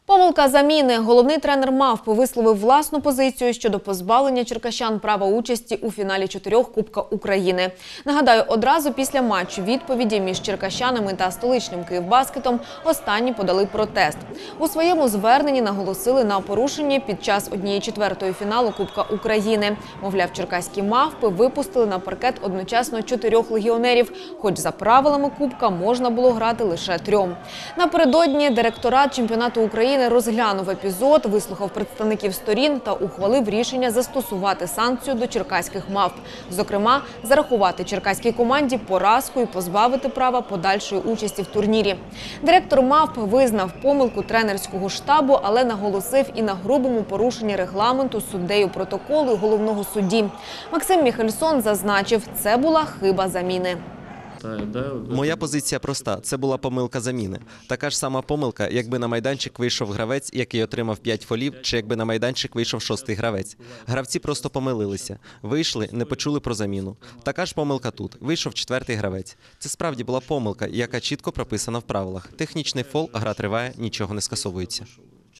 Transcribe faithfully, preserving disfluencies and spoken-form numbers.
Помилка заміни. Головний тренер «Мавп» висловив власну позицію щодо позбавлення черкащан права участі у фіналі чотирьох Кубка України. Нагадаю, одразу після матчу відповіді між черкащанами та столичним «Київбаскетом» останні подали протест. У своєму зверненні наголосили на порушенні під час однієї четвертої фіналу Кубка України. Мовляв, черкаські «Мавпи» випустили на паркет одночасно чотирьох легіонерів, хоч за правилами Кубка можна було грати лише трьом. Напередодні директорат чемпіонату України розглянув епізод, вислухав представників сторін та ухвалив рішення застосувати санкцію до черкаських «Мавп». Зокрема, зарахувати черкаській команді поразку і позбавити права подальшої участі в турнірі. Директор «Мавп» визнав помилку тренерського штабу, але наголосив і на грубому порушенні регламенту суддею протоколу і головного судді. Максим Міхельсон зазначив, це була хиба заміни. Моя позиція проста – це була помилка заміни. Така ж сама помилка, якби на майданчик вийшов гравець, який отримав п'ять фолів, чи якби на майданчик вийшов шостий гравець. Гравці просто помилилися. Вийшли, не почули про заміну. Така ж помилка тут. Вийшов четвертий гравець. Це справді була помилка, яка чітко прописана в правилах. Технічний фол, гра триває, нічого не скасовується.